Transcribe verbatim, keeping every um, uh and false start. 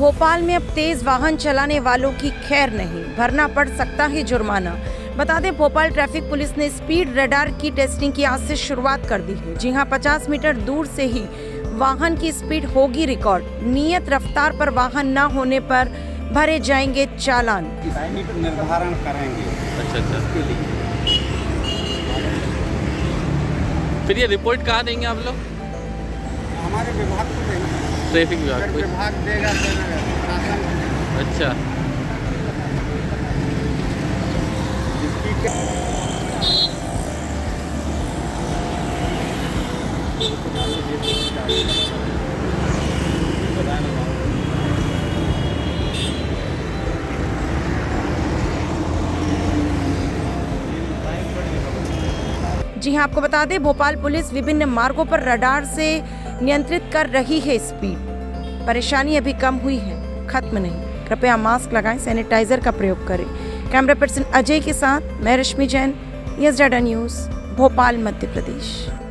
भोपाल में अब तेज वाहन चलाने वालों की खैर नहीं, भरना पड़ सकता है जुर्माना। बता दें, भोपाल ट्रैफिक पुलिस ने स्पीड रडार की टेस्टिंग की आज से शुरुआत कर दी है। जी हां, पचास मीटर दूर से ही वाहन की स्पीड होगी रिकॉर्ड। नियत रफ्तार पर वाहन न होने पर भरे जाएंगे चालान। निर्धारण करेंगे। अच्छा अच्छा इसके लिए फिर ये रिपोर्ट कहाँ देंगे आप लोग? हमारे विभाग को देंगे। ट्रैफिक विभाग को? विभाग देगा शासन। अच्छा जी हां, आपको बता दें, भोपाल पुलिस विभिन्न मार्गों पर रडार से नियंत्रित कर रही है स्पीड। परेशानी अभी कम हुई है, खत्म नहीं। कृपया मास्क लगाएं, सैनिटाइजर का प्रयोग करें। कैमरा पर्सन अजय के साथ मैं Rashmi Jain, yes data news, Bhopal, Madhya प्रदेश।